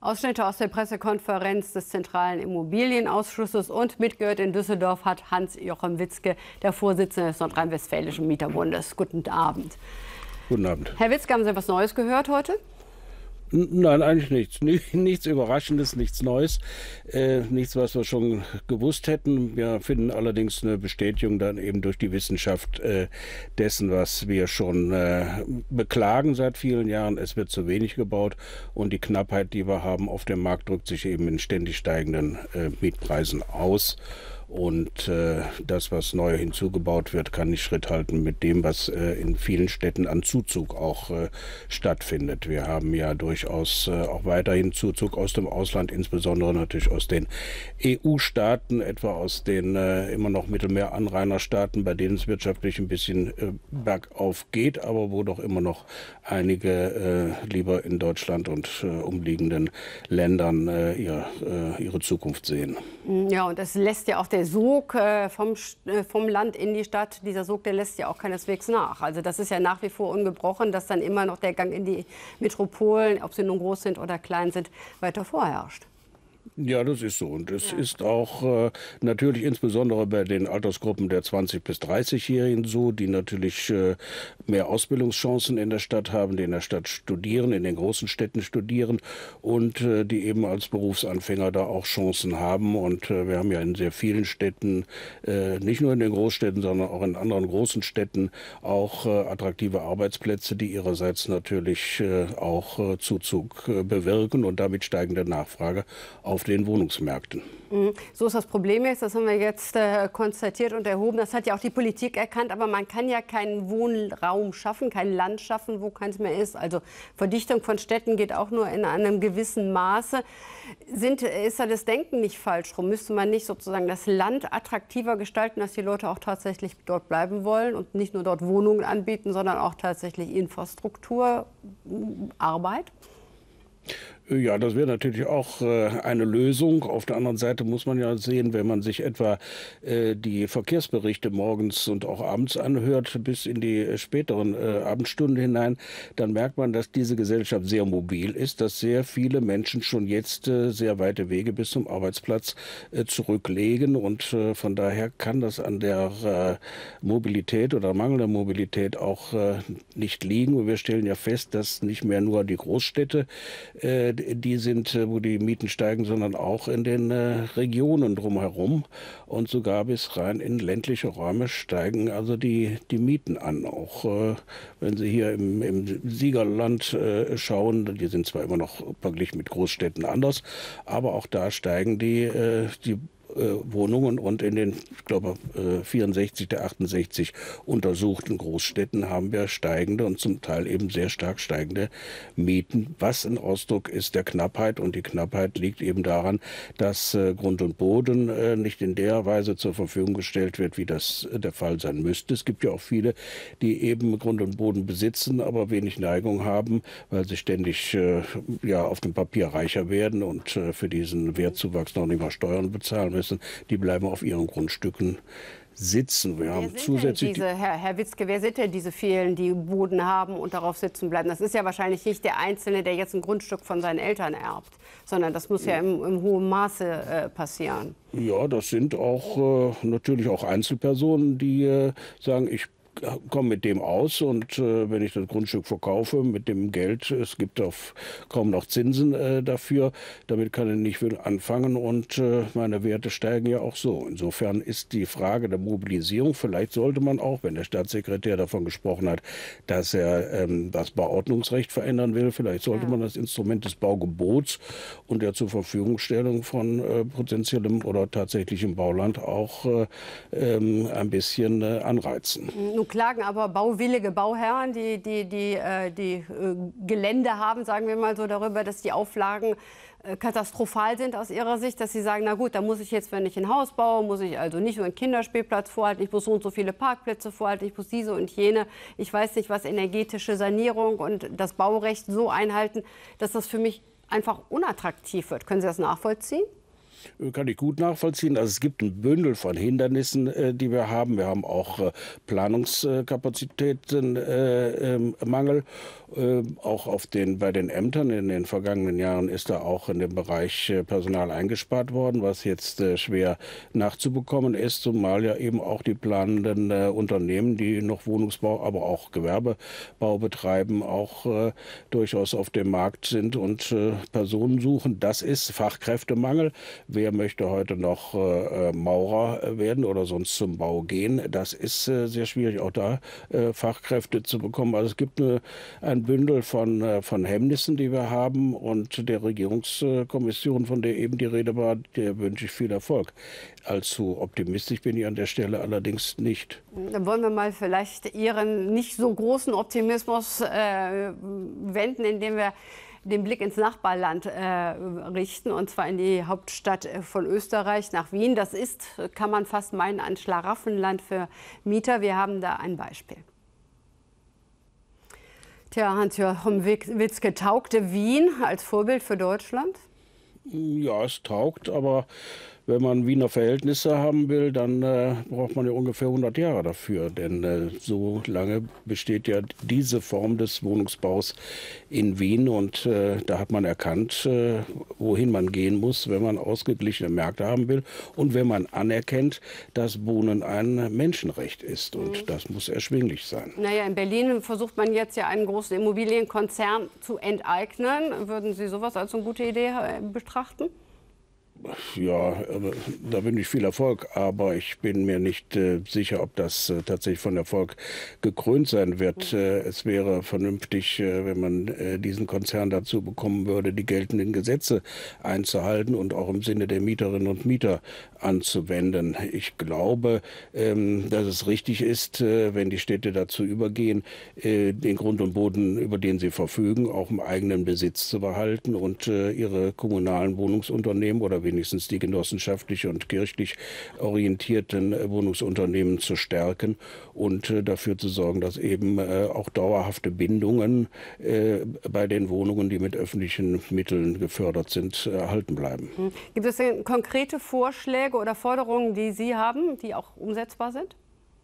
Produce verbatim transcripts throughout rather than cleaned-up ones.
Ausschnitte aus der Pressekonferenz des Zentralen Immobilienausschusses und mitgehört in Düsseldorf hat Hans-Joachim Witzke, der Vorsitzende des Nordrhein-Westfälischen Mieterbundes. Guten Abend. Guten Abend. Herr Witzke, haben Sie etwas Neues gehört heute? Nein, eigentlich nichts. Nichts Überraschendes, nichts Neues. Äh, nichts, was wir schon gewusst hätten. Wir finden allerdings eine Bestätigung dann eben durch die Wissenschaft äh, dessen, was wir schon äh, beklagen seit vielen Jahren. Es wird zu wenig gebaut und die Knappheit, die wir haben auf dem Markt, drückt sich eben in ständig steigenden äh, Mietpreisen aus. Und äh, das, was neu hinzugebaut wird, kann nicht Schritt halten mit dem, was äh, in vielen Städten an Zuzug auch äh, stattfindet. Wir haben ja durchaus äh, auch weiterhin Zuzug aus dem Ausland, insbesondere natürlich aus den E U-Staaten, etwa aus den äh, immer noch Mittelmeer-Anrainerstaaten, bei denen es wirtschaftlich ein bisschen äh, bergauf geht, aber wo doch immer noch einige äh, lieber in Deutschland und äh, umliegenden Ländern äh, ihre, äh, ihre Zukunft sehen. Ja, und das lässt ja auch der Sog äh, vom, äh, vom Land in die Stadt, dieser Sog, der lässt ja auch keineswegs nach. Also das ist ja nach wie vor ungebrochen, dass dann immer noch der Gang in die Metropolen, ob sie nun groß sind oder klein sind, weiter vorherrscht. Ja, das ist so. Und es ja. ist auch äh, natürlich insbesondere bei den Altersgruppen der zwanzig- bis dreißigjährigen so, die natürlich äh, mehr Ausbildungschancen in der Stadt haben, die in der Stadt studieren, in den großen Städten studieren und äh, die eben als Berufsanfänger da auch Chancen haben. Und äh, wir haben ja in sehr vielen Städten, äh, nicht nur in den Großstädten, sondern auch in anderen großen Städten auch äh, attraktive Arbeitsplätze, die ihrerseits natürlich äh, auch äh, Zuzug äh, bewirken und damit steigende Nachfrage auf den Wohnungsmärkten. So ist das Problem jetzt, das haben wir jetzt äh, konstatiert und erhoben. Das hat ja auch die Politik erkannt, aber man kann ja keinen Wohnraum schaffen, kein Land schaffen, wo keins mehr ist. Also Verdichtung von Städten geht auch nur in einem gewissen Maße. Sind, ist da das Denken nicht falsch rum? Müsste man nicht sozusagen das Land attraktiver gestalten, dass die Leute auch tatsächlich dort bleiben wollen und nicht nur dort Wohnungen anbieten, sondern auch tatsächlich Infrastruktur, Arbeit? Ja, das wäre natürlich auch äh, eine Lösung. Auf der anderen Seite muss man ja sehen, wenn man sich etwa äh, die Verkehrsberichte morgens und auch abends anhört, bis in die äh, späteren äh, Abendstunden hinein, dann merkt man, dass diese Gesellschaft sehr mobil ist, dass sehr viele Menschen schon jetzt äh, sehr weite Wege bis zum Arbeitsplatz äh, zurücklegen. Und äh, von daher kann das an der äh, Mobilität oder mangelnder Mobilität auch äh, nicht liegen. Und wir stellen ja fest, dass nicht mehr nur die Großstädte äh, die sind, wo die Mieten steigen, sondern auch in den äh, Regionen drumherum. Und sogar bis rein in ländliche Räume steigen also die, die Mieten an. Auch äh, wenn Sie hier im, im Siegerland äh, schauen, die sind zwar immer noch verglichen mit Großstädten anders, aber auch da steigen die, äh, die Wohnungen und in den, ich glaube, vierundsechzig der achtundsechzig untersuchten Großstädten haben wir steigende und zum Teil eben sehr stark steigende Mieten, was ein Ausdruck ist der Knappheit. Und die Knappheit liegt eben daran, dass Grund und Boden nicht in der Weise zur Verfügung gestellt wird, wie das der Fall sein müsste. Es gibt ja auch viele, die eben Grund und Boden besitzen, aber wenig Neigung haben, weil sie ständig ja, auf dem Papier reicher werden und für diesen Wertzuwachs noch nicht mal Steuern bezahlen müssen. Die bleiben auf ihren Grundstücken sitzen. Wir haben zusätzlich diese, Herr, Herr Witzke, wer sind denn diese vielen, die Boden haben und darauf sitzen bleiben? Das ist ja wahrscheinlich nicht der Einzelne, der jetzt ein Grundstück von seinen Eltern erbt, sondern das muss ja im, im hohen Maße äh, passieren. Ja, das sind auch äh, natürlich auch Einzelpersonen, die äh, sagen, ich komme mit dem aus und äh, wenn ich das Grundstück verkaufe mit dem Geld, es gibt auf, kaum noch Zinsen äh, dafür, damit kann ich nicht viel anfangen und äh, meine Werte steigen ja auch so. Insofern ist die Frage der Mobilisierung, vielleicht sollte man auch, wenn der Staatssekretär davon gesprochen hat, dass er ähm, das Bauordnungsrecht verändern will, vielleicht sollte ja. man das Instrument des Baugebots und der zur Verfügungstellung von äh, potenziellem oder tatsächlichem Bauland auch äh, ähm, ein bisschen äh, anreizen. Nun klagen aber bauwillige Bauherren, die, die, die, äh, die äh, Gelände haben, sagen wir mal so, darüber, dass die Auflagen äh, katastrophal sind aus ihrer Sicht, dass sie sagen, na gut, da muss ich jetzt, wenn ich ein Haus baue, muss ich also nicht nur einen Kinderspielplatz vorhalten, ich muss so und so viele Parkplätze vorhalten, ich muss diese und jene, ich weiß nicht was, energetische Sanierung und das Baurecht so einhalten, dass das für mich einfach unattraktiv wird. Können Sie das nachvollziehen? Kann ich gut nachvollziehen. Also es gibt ein Bündel von Hindernissen, äh, die wir haben. Wir haben auch äh, Planungskapazitätenmangel. Äh, äh, auch auf den, bei den Ämtern in den vergangenen Jahren ist da auch in dem Bereich äh, Personal eingespart worden, was jetzt äh, schwer nachzubekommen ist, zumal ja eben auch die planenden äh, Unternehmen, die noch Wohnungsbau, aber auch Gewerbebau betreiben, auch äh, durchaus auf dem Markt sind und äh, Personen suchen. Das ist Fachkräftemangel. Wer möchte heute noch äh, Maurer werden oder sonst zum Bau gehen? Das ist äh, sehr schwierig, auch da äh, Fachkräfte zu bekommen. Also es gibt eine, ein Bündel von, äh, von Hemmnissen, die wir haben, und der Regierungskommission, von der eben die Rede war, der wünsche ich viel Erfolg. Allzu optimistisch bin ich an der Stelle allerdings nicht. Dann wollen wir mal vielleicht Ihren nicht so großen Optimismus äh, wenden, indem wir den Blick ins Nachbarland äh, richten, und zwar in die Hauptstadt von Österreich, nach Wien. Das ist, kann man fast meinen, ein Schlaraffenland für Mieter. Wir haben da ein Beispiel. Tja, Hans-Joachim Witzke, taugte Wien als Vorbild für Deutschland? Ja, es taugt, aber wenn man Wiener Verhältnisse haben will, dann äh, braucht man ja ungefähr hundert Jahre dafür. Denn äh, so lange besteht ja diese Form des Wohnungsbaus in Wien. Und äh, da hat man erkannt, äh, wohin man gehen muss, wenn man ausgeglichene Märkte haben will. Und wenn man anerkennt, dass Wohnen ein Menschenrecht ist. Und mhm. das muss erschwinglich sein. Naja, in Berlin versucht man jetzt ja einen großen Immobilienkonzern zu enteignen. Würden Sie sowas als eine gute Idee betrachten? Ja, da wünsche ich viel Erfolg, aber ich bin mir nicht äh, sicher, ob das äh, tatsächlich von Erfolg gekrönt sein wird. Äh, es wäre vernünftig, äh, wenn man äh, diesen Konzern dazu bekommen würde, die geltenden Gesetze einzuhalten und auch im Sinne der Mieterinnen und Mieter anzuwenden. Ich glaube, ähm, dass es richtig ist, äh, wenn die Städte dazu übergehen, äh, den Grund und Boden, über den sie verfügen, auch im eigenen Besitz zu behalten und äh, ihre kommunalen Wohnungsunternehmen oder wenigstens die genossenschaftlich und kirchlich orientierten Wohnungsunternehmen zu stärken und äh, dafür zu sorgen, dass eben äh, auch dauerhafte Bindungen äh, bei den Wohnungen, die mit öffentlichen Mitteln gefördert sind, erhalten bleiben. Gibt es denn konkrete Vorschläge oder Forderungen, die Sie haben, die auch umsetzbar sind?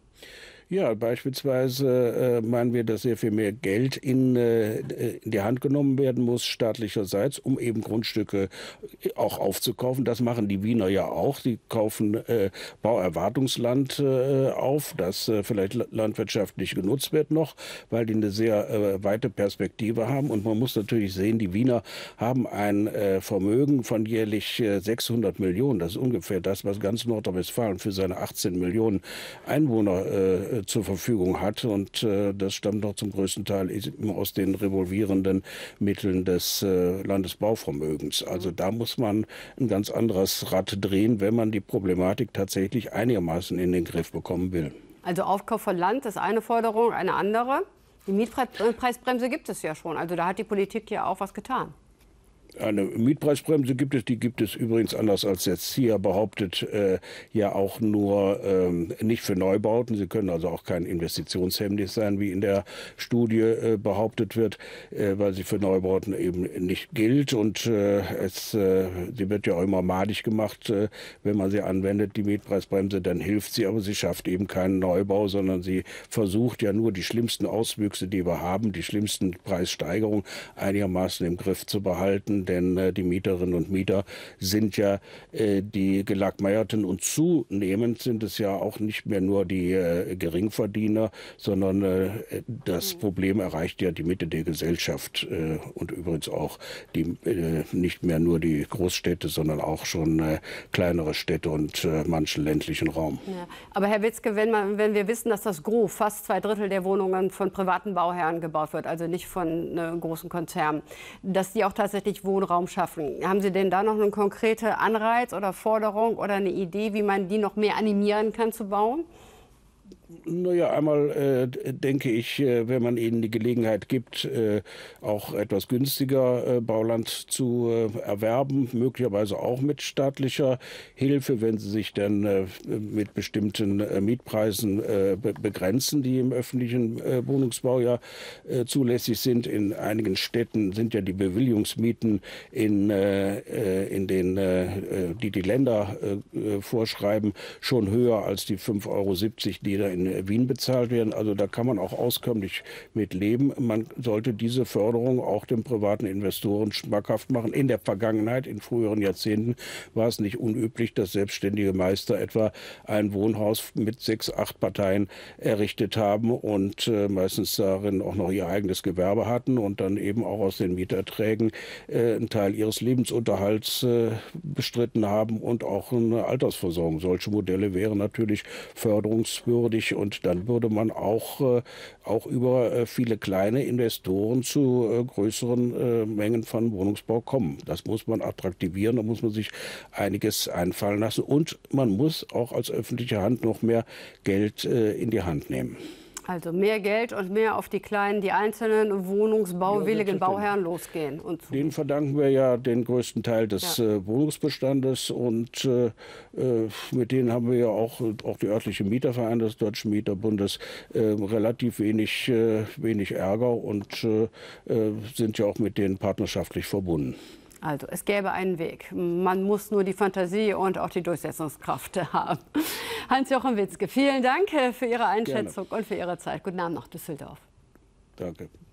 Ja, beispielsweise äh, meinen wir, dass sehr viel mehr Geld in, äh, in die Hand genommen werden muss, staatlicherseits, um eben Grundstücke auch aufzukaufen. Das machen die Wiener ja auch. Sie kaufen äh, Bauerwartungsland äh, auf, das äh, vielleicht landwirtschaftlich genutzt wird noch, weil die eine sehr äh, weite Perspektive haben. Und man muss natürlich sehen, die Wiener haben ein äh, Vermögen von jährlich äh, sechshundert Millionen. Das ist ungefähr das, was ganz Nordrhein-Westfalen für seine achtzehn Millionen Einwohner äh, zur Verfügung hat. Und äh, das stammt doch zum größten Teil aus den revolvierenden Mitteln des äh, Landesbauvermögens. Also da muss man ein ganz anderes Rad drehen, wenn man die Problematik tatsächlich einigermaßen in den Griff bekommen will. Also Aufkauf von Land ist eine Forderung, eine andere. Die Mietpreisbremse gibt es ja schon. Also da hat die Politik ja auch was getan. Eine Mietpreisbremse gibt es, die gibt es übrigens, anders als jetzt hier behauptet, äh, ja auch nur ähm, nicht für Neubauten. Sie können also auch kein Investitionshemmnis sein, wie in der Studie äh, behauptet wird, äh, weil sie für Neubauten eben nicht gilt. Und äh, es, äh, sie wird ja auch immer madig gemacht, äh, wenn man sie anwendet, die Mietpreisbremse, dann hilft sie, aber sie schafft eben keinen Neubau, sondern sie versucht ja nur die schlimmsten Auswüchse, die wir haben, die schlimmsten Preissteigerungen einigermaßen im Griff zu behalten. Denn äh, die Mieterinnen und Mieter sind ja äh, die Gelackmeierten, und zunehmend sind es ja auch nicht mehr nur die äh, Geringverdiener, sondern äh, das Problem erreicht ja die Mitte der Gesellschaft äh, und übrigens auch die, äh, nicht mehr nur die Großstädte, sondern auch schon äh, kleinere Städte und äh, manchen ländlichen Raum. Ja. Aber Herr Witzke, wenn, man, wenn wir wissen, dass das Gros, fast zwei Drittel der Wohnungen von privaten Bauherren gebaut wird, also nicht von äh, großen Konzernen, dass die auch tatsächlich Wohnraum schaffen. Haben Sie denn da noch einen konkreten Anreiz oder Forderung oder eine Idee, wie man die noch mehr animieren kann zu bauen? Naja, einmal äh, denke ich, äh, wenn man ihnen die Gelegenheit gibt, äh, auch etwas günstiger äh, Bauland zu äh, erwerben, möglicherweise auch mit staatlicher Hilfe, wenn sie sich dann äh, mit bestimmten äh, Mietpreisen äh, be begrenzen, die im öffentlichen äh, Wohnungsbau ja äh, zulässig sind. In einigen Städten sind ja die Bewilligungsmieten, in, äh, in den, äh, die die Länder äh, vorschreiben, schon höher als die fünf Euro siebzig, die da in Wien bezahlt werden. Also da kann man auch auskömmlich mit leben. Man sollte diese Förderung auch den privaten Investoren schmackhaft machen. In der Vergangenheit, in früheren Jahrzehnten, war es nicht unüblich, dass selbstständige Meister etwa ein Wohnhaus mit sechs, acht Parteien errichtet haben und äh, meistens darin auch noch ihr eigenes Gewerbe hatten und dann eben auch aus den Mieterträgen äh, einen Teil ihres Lebensunterhalts äh, bestritten haben und auch eine Altersversorgung. Solche Modelle wären natürlich förderungswürdig und dann würde man auch, äh, auch über äh, viele kleine Investoren zu äh, größeren äh, Mengen von Wohnungsbau kommen. Das muss man attraktivieren, da muss man sich einiges einfallen lassen und man muss auch als öffentliche Hand noch mehr Geld äh, in die Hand nehmen. Also mehr Geld und mehr auf die kleinen, die einzelnen wohnungsbauwilligen ja, Bauherren losgehen. Und denen verdanken wir ja den größten Teil des ja. äh, Wohnungsbestandes und äh, mit denen haben wir ja auch, auch die örtliche Mietervereine des Deutschen Mieterbundes äh, relativ wenig, äh, wenig Ärger und äh, sind ja auch mit denen partnerschaftlich verbunden. Also es gäbe einen Weg. Man muss nur die Fantasie und auch die Durchsetzungskraft haben. Hans-Jochen Witzke, vielen Dank für Ihre Einschätzung Gerne. und für Ihre Zeit. Guten Abend nach Düsseldorf. Danke.